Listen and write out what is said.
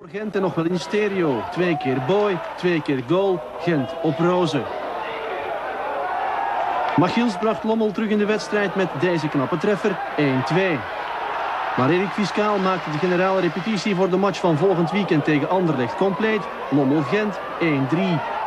Gent en nog wel in stereo. 2 keer Boy, 2 keer goal. Gent op roze. Machiels bracht Lommel terug in de wedstrijd met deze knappe treffer 1-2. Maar Erik Fiscaal maakte de generale repetitie voor de match van volgend weekend tegen Anderlecht compleet. Lommel Gent 1-3.